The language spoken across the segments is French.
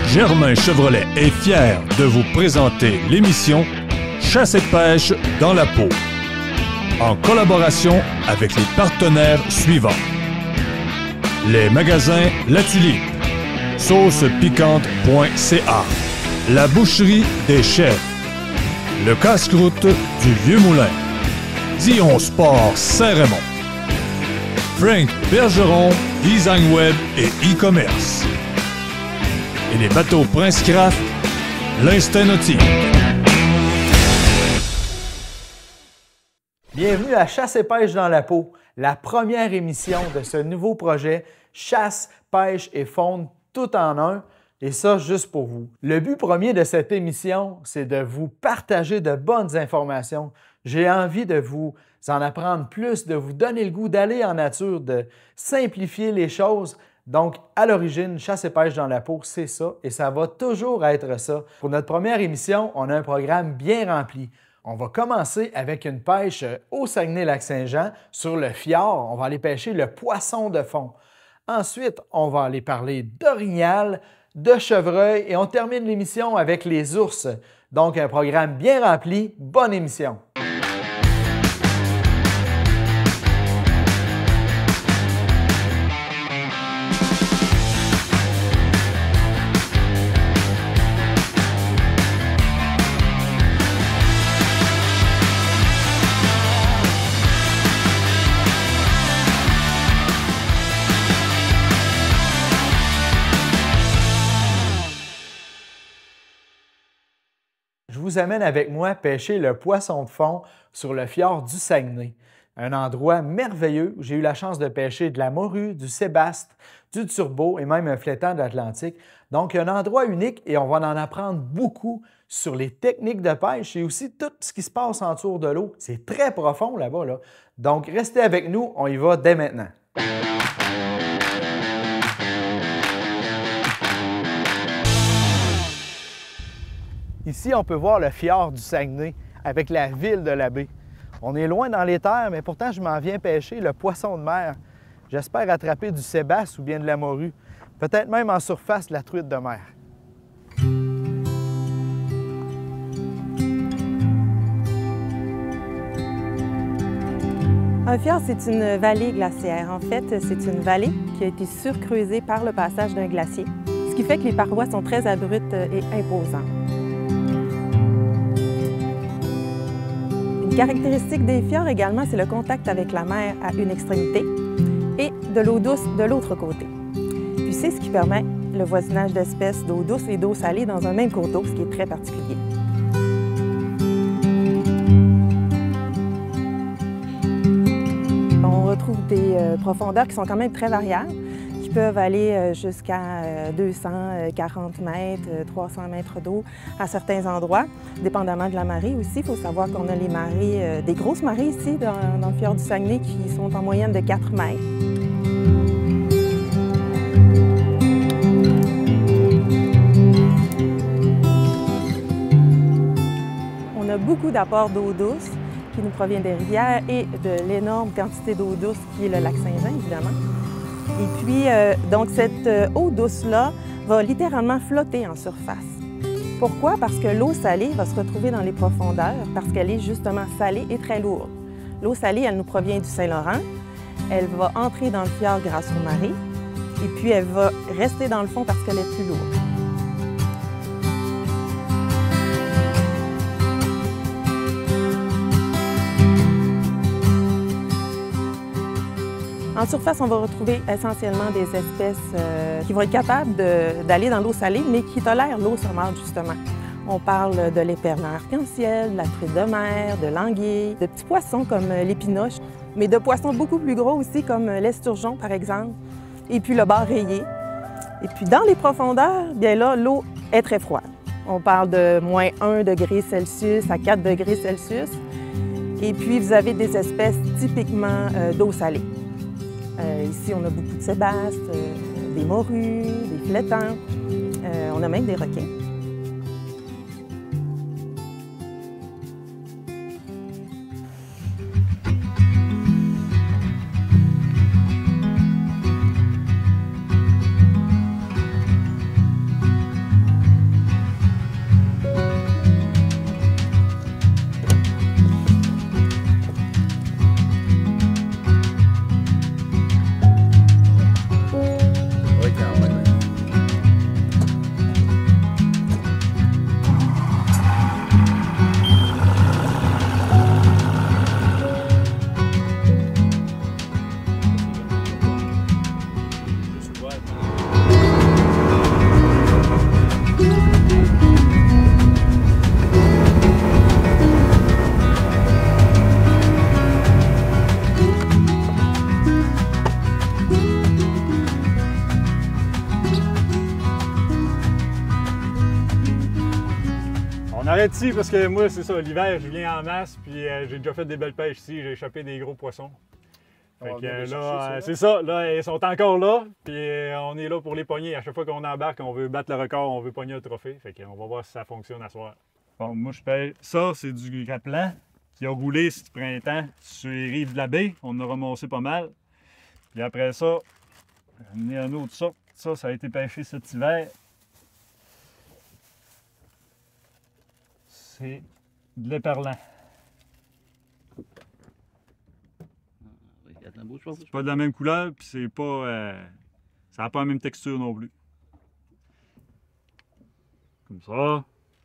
Germain Chevrolet est fier de vous présenter l'émission Chasse et pêche dans la peau, en collaboration avec les partenaires suivants. Les magasins La Tulipe, saucepiquante.ca, la boucherie des chefs, le casse-croûte du Vieux-Moulin, Dion Sport Saint-Raymond, Frank Bergeron, Design Web et e-commerce, et les bateaux Prince Craft, l'Instinct Nautique. Bienvenue à Chasse et pêche dans la peau, la première émission de ce nouveau projet Chasse, pêche et faune tout en un, et ça juste pour vous. Le but premier de cette émission, c'est de vous partager de bonnes informations. J'ai envie de vous en apprendre plus, de vous donner le goût d'aller en nature, de simplifier les choses. Donc, à l'origine, Chasse et pêche dans la peau, c'est ça, et ça va toujours être ça. Pour notre première émission, on a un programme bien rempli. On va commencer avec une pêche au Saguenay-Lac-Saint-Jean sur le fjord. On va aller pêcher le poisson de fond. Ensuite, on va aller parler d'orignal, de chevreuil et on termine l'émission avec les ours. Donc, un programme bien rempli. Bonne émission! Je vous amène avec moi pêcher le poisson de fond sur le fjord du Saguenay. Un endroit merveilleux où j'ai eu la chance de pêcher de la morue, du sébaste, du turbo et même un flétan de l'Atlantique. Donc, un endroit unique et on va en apprendre beaucoup sur les techniques de pêche et aussi tout ce qui se passe en dessous de l'eau. C'est très profond là-bas, là. Donc, restez avec nous, on y va dès maintenant. Ici, on peut voir le fjord du Saguenay avec la ville de la baie. On est loin dans les terres, mais pourtant, je m'en viens pêcher le poisson de mer. J'espère attraper du sébaste ou bien de la morue. Peut-être même en surface, la truite de mer. Un fjord, c'est une vallée glaciaire. En fait, c'est une vallée qui a été surcreusée par le passage d'un glacier, ce qui fait que les parois sont très abruptes et imposantes. Une caractéristique des fjords également, c'est le contact avec la mer à une extrémité et de l'eau douce de l'autre côté. Puis c'est ce qui permet le voisinage d'espèces d'eau douce et d'eau salée dans un même cours d'eau, ce qui est très particulier. On retrouve des profondeurs qui sont quand même très variables, qui peuvent aller jusqu'à 240 mètres, 300 mètres d'eau à certains endroits, dépendamment de la marée aussi. Il faut savoir qu'on a les marées, des grosses marées ici dans le fjord du Saguenay qui sont en moyenne de 4 mètres. On a beaucoup d'apports d'eau douce qui nous provient des rivières et de l'énorme quantité d'eau douce qui est le lac Saint-Jean, évidemment. Et puis, donc cette eau douce-là va littéralement flotter en surface. Pourquoi? Parce que l'eau salée va se retrouver dans les profondeurs parce qu'elle est justement salée et très lourde. L'eau salée, elle nous provient du Saint-Laurent. Elle va entrer dans le fjord grâce aux marées et puis elle va rester dans le fond parce qu'elle est plus lourde. En surface, on va retrouver essentiellement des espèces qui vont être capables d'aller dans l'eau salée, mais qui tolèrent l'eau saumâtre, justement. On parle de l'éperlan arc-en-ciel, de la truite de mer, de l'anguille, de petits poissons comme l'épinoche, mais de poissons beaucoup plus gros aussi, comme l'esturgeon, par exemple, et puis le bar rayé. Et puis, dans les profondeurs, bien là, l'eau est très froide. On parle de moins 1 degré Celsius à 4 degrés Celsius. Et puis, vous avez des espèces typiquement d'eau salée. Ici, on a beaucoup de sébastes, des morues, des flétans. On a même des requins. m'arrête ici parce que moi, c'est ça, l'hiver, je viens en masse, puis j'ai déjà fait des belles pêches ici, j'ai échappé des gros poissons. Fait que là, c'est ça, là, ils sont encore là, puis on est là pour les pogner. À chaque fois qu'on embarque, on veut battre le record, on veut pogner un trophée. Fait qu'on va voir si ça fonctionne à soir. Bon, moi, je pêche. Ça, c'est du caplan qui a roulé ce printemps sur les rives de la baie. On en a ramassé pas mal. Puis après ça, j'en ai un autre sorte. Ça a été pêché cet hiver. C'est de l'éperlan. C'est pas de la même couleur, puis c'est pas. Ça n'a pas la même texture non plus. Comme ça.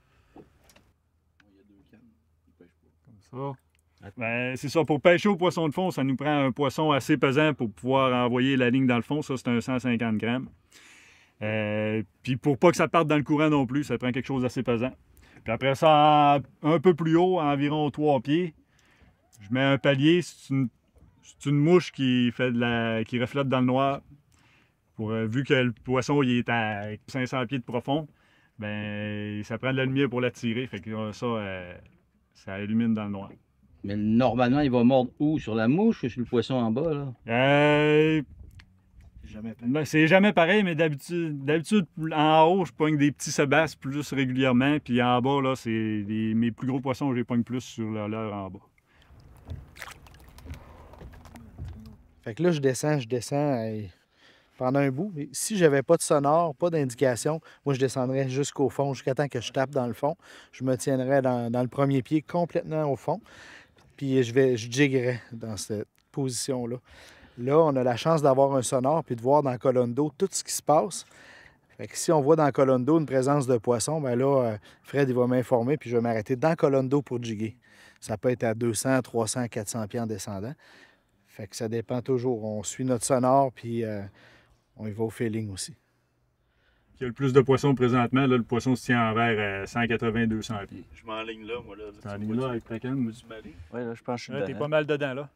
Comme ça. Ben, c'est ça, pour pêcher au poisson de fond, ça nous prend un poisson assez pesant pour pouvoir envoyer la ligne dans le fond. Ça, c'est un 150 grammes. Puis pour pas que ça parte dans le courant non plus, ça prend quelque chose d'assez pesant. Puis après ça, un peu plus haut, environ 3 pieds, je mets un palier. C'est une mouche qui reflète dans le noir. Vu que le poisson il est à 500 pieds de profond, ben ça prend de la lumière pour l'attirer. Fait que ça illumine dans le noir. Mais normalement, il va mordre où? Sur la mouche ou sur le poisson en bas, là? C'est jamais pareil, mais d'habitude, en haut, je pogne des petits sebasses plus régulièrement. Puis en bas, là, c'est mes plus gros poissons, je les pogne plus sur leur en bas. Fait que là, je descends pendant un bout. Et si j'avais pas de sonore, pas d'indication, moi, je descendrais jusqu'au fond, jusqu'à temps que je tape dans le fond. Je me tiendrais dans le premier pied complètement au fond. Puis je jiggerais dans cette position-là. Là, on a la chance d'avoir un sonore puis de voir dans la colonne d'eau tout ce qui se passe. Fait que si on voit dans la colonne d'eau une présence de poisson, bien là, Fred, il va m'informer puis je vais m'arrêter dans la colonne d'eau pour jigger. Ça peut être à 200, 300, 400 pieds en descendant. Fait que ça dépend toujours. On suit notre sonore puis on y va au feeling aussi. Il y a le plus de poissons présentement. Là, le poisson se tient envers 180-200 pieds. Je m'enligne là, moi. Tu t'enlignes là avec ta canne? Oui, là, je pense que je suis dedans. T'es pas mal dedans, là.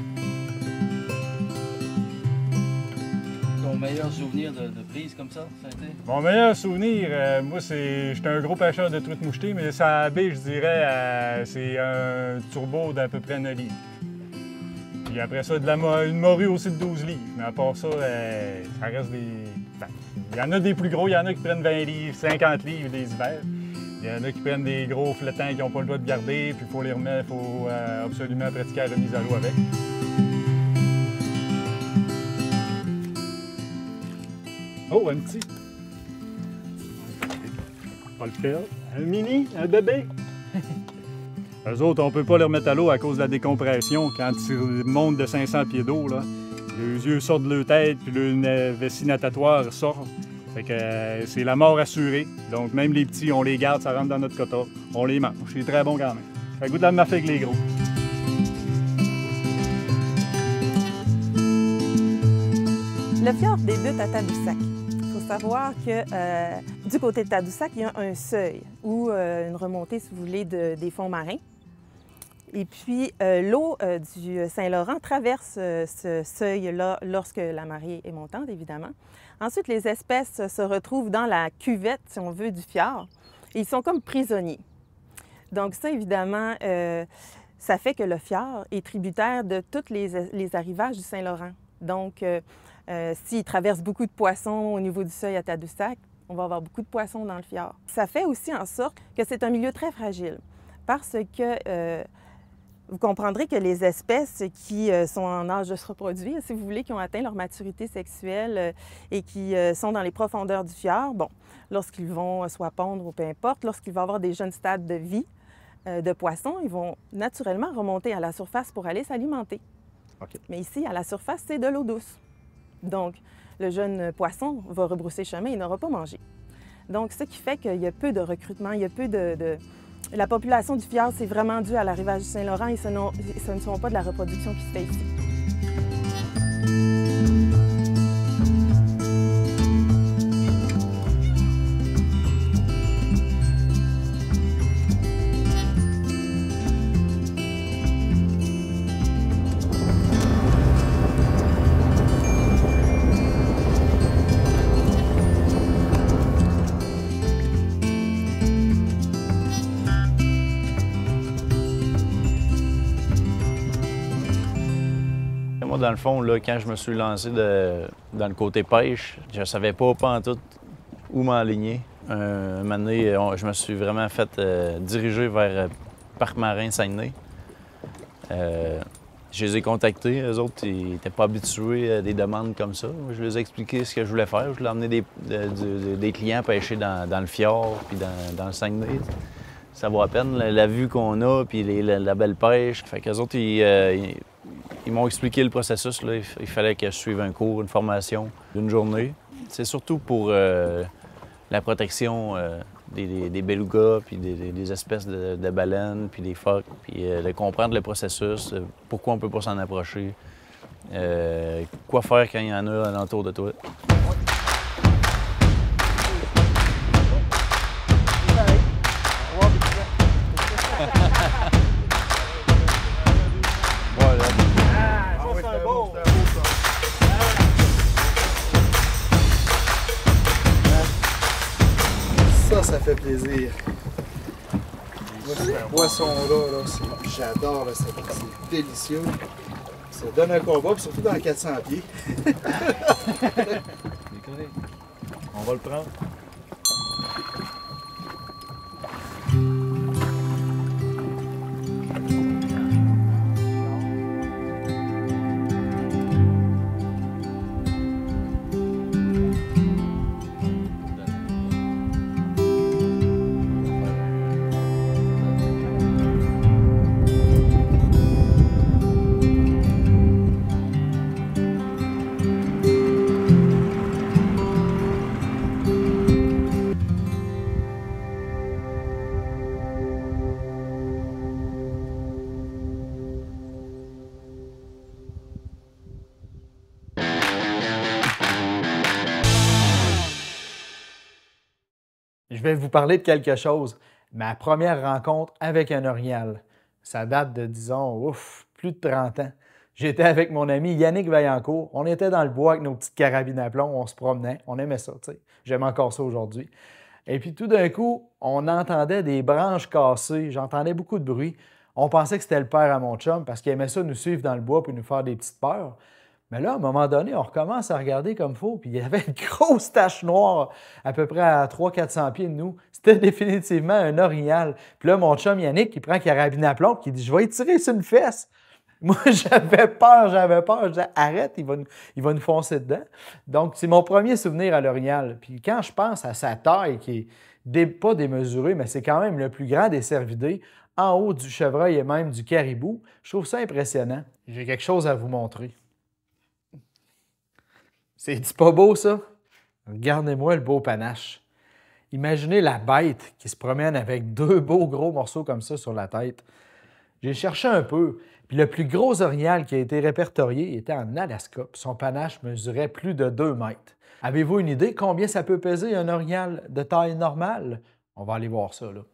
Ton meilleur souvenir de prise comme ça a été? Mon meilleur souvenir, moi, j'étais un gros pêcheur de truites mouchetées, mais ça à baie, je dirais, c'est un turbo d'à peu près 9 livres. Puis après ça, une morue aussi de 12 livres. Mais à part ça, ça reste des... Il y en a des plus gros, il y en a qui prennent 20 livres, 50 livres des hivers. Il y en a qui prennent des gros flottants qui n'ont pas le droit de garder, puis il faut les remettre, il faut absolument pratiquer la remise à l'eau avec. Oh, un petit. Pas le faire. Un mini, un bébé. Eux autres, on ne peut pas les remettre à l'eau à cause de la décompression. Quand ils montent de 500 pieds d'eau, là, les yeux sortent de leur tête, puis leur vessie natatoire sort. Fait que c'est la mort assurée. Donc même les petits, on les garde, ça rentre dans notre quota. On les mange. C'est très bon quand même. Ça goûte la même affaire que les gros. Le fjord débute à Tadoussac. Il faut savoir que du côté de Tadoussac, il y a un seuil ou une remontée, si vous voulez, des fonds marins. Et puis, l'eau du Saint-Laurent traverse ce seuil-là lorsque la marée est montante, évidemment. Ensuite, les espèces se retrouvent dans la cuvette, si on veut, du fjord. Et ils sont comme prisonniers. Donc ça, évidemment, ça fait que le fjord est tributaire de tous les arrivages du Saint-Laurent. Donc, s'il traverse beaucoup de poissons au niveau du seuil à Tadoussac, on va avoir beaucoup de poissons dans le fjord. Ça fait aussi en sorte que c'est un milieu très fragile parce que vous comprendrez que les espèces qui sont en âge de se reproduire, si vous voulez, qui ont atteint leur maturité sexuelle et qui sont dans les profondeurs du fjord, bon, lorsqu'ils vont soit pondre ou peu importe, lorsqu'il va y avoir des jeunes stades de vie de poissons, ils vont naturellement remonter à la surface pour aller s'alimenter. Okay. Mais ici, à la surface, c'est de l'eau douce. Donc, le jeune poisson va rebrousser chemin, il n'aura pas mangé. Donc, ce qui fait qu'il y a peu de recrutement, il y a peu La population du fjord, c'est vraiment dû à l'arrivage du Saint-Laurent et ce ne sont pas de la reproduction qui se fait ici. dans le fond, là, quand je me suis lancé dans le côté pêche, je savais pas en tout où m'enligner. Un moment donné, je me suis vraiment fait diriger vers Parc Marin Saguenay. Je les ai contactés. Eux autres, ils n'étaient pas habitués à des demandes comme ça. Je leur ai expliqué ce que je voulais faire. Je voulais emmener des clients pêcher dans le fjord puis dans le Saguenay. Ça vaut à peine la vue qu'on a puis la belle pêche. Fait qu'eux autres, ils m'ont expliqué le processus. Là. Il fallait que je suive un cours, une formation d'une journée. C'est surtout pour la protection des belugas, puis des espèces de baleines, puis des phoques, puis de comprendre le processus, pourquoi on ne peut pas s'en approcher, quoi faire quand il y en a alentour de toi. Ça fait plaisir. Moi, ce poisson-là, j'adore, c'est délicieux. Ça donne un combat, puis surtout dans 400 pieds. On va le prendre. Je vais vous parler de quelque chose. Ma première rencontre avec un orignal. Ça date de, disons, plus de 30 ans. J'étais avec mon ami Yannick Vaillancourt. On était dans le bois avec nos petites carabines à plomb. On se promenait. On aimait ça, tu sais. J'aime encore ça aujourd'hui. Et puis tout d'un coup, on entendait des branches cassées. J'entendais beaucoup de bruit. On pensait que c'était le père à mon chum parce qu'il aimait ça nous suivre dans le bois pour nous faire des petites peurs. Mais là, à un moment donné, on recommence à regarder comme il faut, puis il y avait une grosse tache noire à peu près à 300-400 pieds de nous. C'était définitivement un orignal. Puis là, mon chum Yannick, il prend la carabine à plomb, puis il dit « Je vais y tirer sur une fesse ». Moi, j'avais peur. Je disais « Arrête, il va nous foncer dedans ». Donc, c'est mon premier souvenir à l'orignal. Puis quand je pense à sa taille, qui est pas démesurée, mais c'est quand même le plus grand des cervidés, en haut du chevreuil et même du caribou, je trouve ça impressionnant. J'ai quelque chose à vous montrer. C'est pas beau, ça? Regardez-moi le beau panache. Imaginez la bête qui se promène avec deux beaux gros morceaux comme ça sur la tête. J'ai cherché un peu, puis le plus gros orignal qui a été répertorié était en Alaska, puis son panache mesurait plus de 2 mètres. Avez-vous une idée combien ça peut peser un orignal de taille normale? On va aller voir ça, là.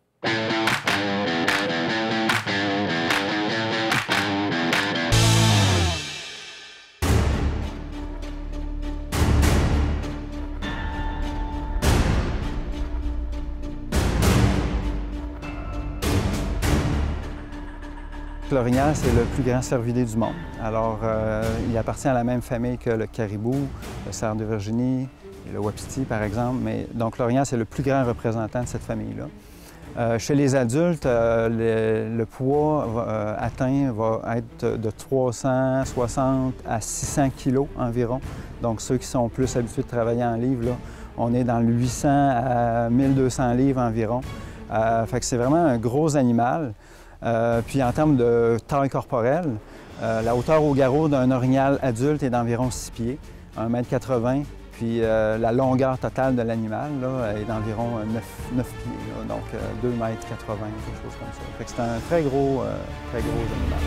L'orignal, c'est le plus grand cervidé du monde. Alors, il appartient à la même famille que le caribou, le cerf de Virginie, et le wapiti, par exemple. Mais, donc, l'orignal, c'est le plus grand représentant de cette famille-là. Chez les adultes, le poids atteint va être de 360 à 600 kg environ. Donc, ceux qui sont plus habitués de travailler en livres, là, on est dans le 800 à 1200 livres environ. Fait que c'est vraiment un gros animal. Puis en termes de taille corporelle, la hauteur au garrot d'un orignal adulte est d'environ 6 pieds, 1,80 m. Puis la longueur totale de l'animal est d'environ 9 pieds, là, donc 2,80 m, quelque chose comme ça. Fait que c'est un très gros animal.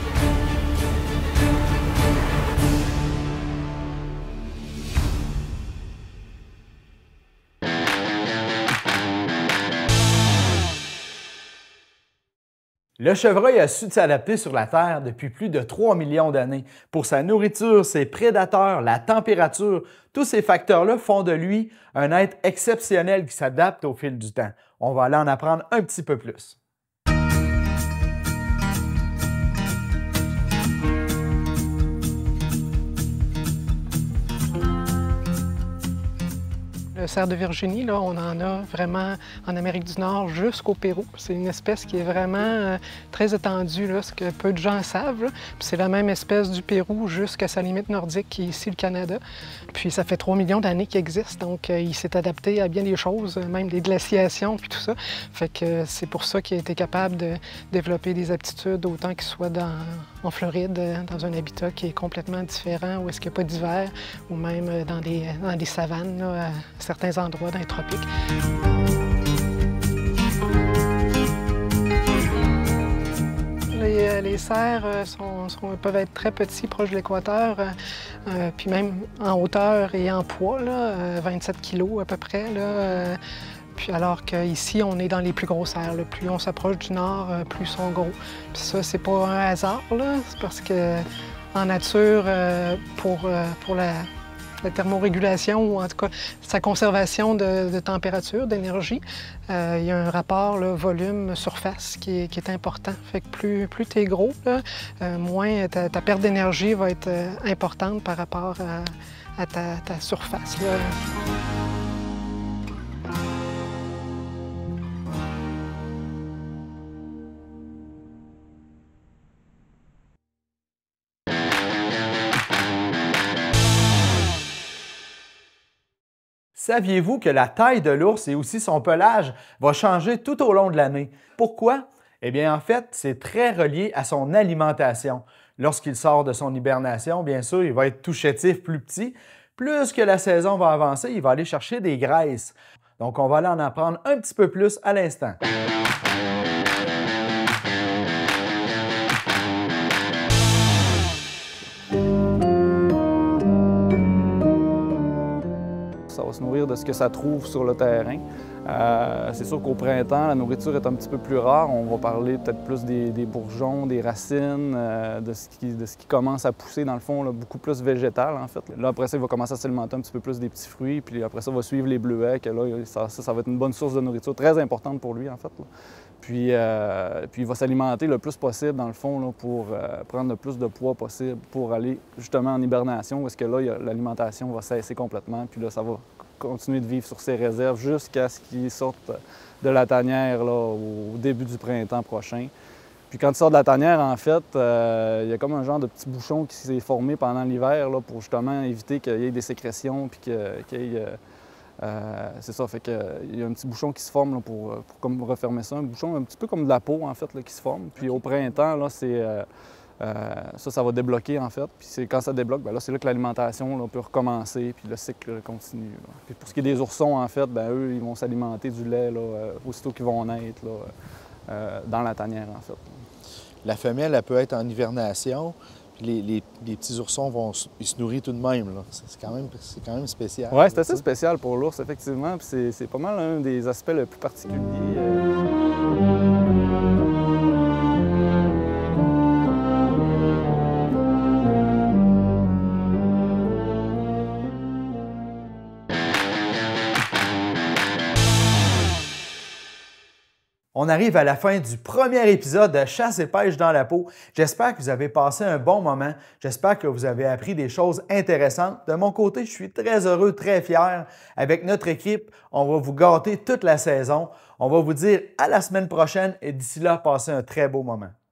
Le chevreuil a su s'adapter sur la Terre depuis plus de 3 millions d'années. Pour sa nourriture, ses prédateurs, la température, tous ces facteurs-là font de lui un être exceptionnel qui s'adapte au fil du temps. On va aller en apprendre un petit peu plus. Le cerf de Virginie, là, on en a vraiment en Amérique du Nord jusqu'au Pérou. C'est une espèce qui est vraiment très étendue, là, ce que peu de gens savent. C'est la même espèce du Pérou jusqu'à sa limite nordique qui est ici le Canada. Puis ça fait 3 millions d'années qu'il existe, donc il s'est adapté à bien des choses, même des glaciations puis tout ça. Fait que c'est pour ça qu'il a été capable de développer des aptitudes autant qu'il soit en Floride, dans un habitat qui est complètement différent, où est-ce qu'il n'y a pas d'hiver, ou même dans des savanes, là, à certains endroits dans les tropiques. Les cerfs peuvent être très petits, proches de l'équateur, puis même en hauteur et en poids, là, 27 kilos à peu près. Là, puis alors qu'ici, on est dans les plus gros cerfs. Là. Plus on s'approche du nord, plus ils sont gros. Puis ça, c'est pas un hasard, là. C'est parce que en nature, pour la thermorégulation, ou en tout cas sa conservation de température, d'énergie, il y a un rapport volume-surface qui est important. Fait que plus tu es gros, là, moins ta perte d'énergie va être importante par rapport à ta surface. Là. Saviez-vous que la taille de l'ours et aussi son pelage va changer tout au long de l'année? Pourquoi? Eh bien, en fait, c'est très relié à son alimentation. Lorsqu'il sort de son hibernation, bien sûr, il va être tout chétif, plus petit. Plus que la saison va avancer, il va aller chercher des graisses. Donc, on va aller en apprendre un petit peu plus à l'instant. Ça va se nourrir de ce que ça trouve sur le terrain. C'est sûr qu'au printemps, la nourriture est un petit peu plus rare. On va parler peut-être plus des bourgeons, des racines, de ce qui commence à pousser dans le fond, là, beaucoup plus végétal en fait. Là, après ça, il va commencer à s'alimenter un petit peu plus des petits fruits, puis après ça, il va suivre les bleuets, que là, ça va être une bonne source de nourriture, très importante pour lui en fait. Là. Puis il va s'alimenter le plus possible, dans le fond, là, pour prendre le plus de poids possible pour aller justement en hibernation, où est-ce que là, l'alimentation va cesser complètement, puis là, ça va continuer de vivre sur ses réserves jusqu'à ce qu'il sorte de la tanière là, au début du printemps prochain. Puis quand il sort de la tanière, en fait, il y a comme un genre de petit bouchon qui s'est formé pendant l'hiver là, pour justement éviter qu'il y ait des sécrétions, puis qu'il y ait... c'est ça, fait qu'il y a un petit bouchon qui se forme là, pour comme refermer ça, un bouchon un petit peu comme de la peau en fait là, qui se forme. Puis au printemps, là, ça va débloquer en fait. Puis quand ça débloque, bien là, c'est là que l'alimentation là, peut recommencer, puis le cycle continue. Là. Puis pour ce qui est des oursons, en fait, bien, eux, ils vont s'alimenter du lait là, aussitôt qu'ils vont naître là, dans la tanière en fait. La femelle, elle peut être en hivernation. Les petits oursons ils se nourrissent tout de même. C'est quand même spécial. Oui, c'est assez spécial pour l'ours, effectivement. Puis c'est pas mal un des aspects les plus particuliers. On arrive à la fin du premier épisode de Chasse et pêche dans la peau. J'espère que vous avez passé un bon moment. J'espère que vous avez appris des choses intéressantes. De mon côté, je suis très heureux, très fier. Avec notre équipe, on va vous gâter toute la saison. On va vous dire à la semaine prochaine et d'ici là, passez un très beau moment.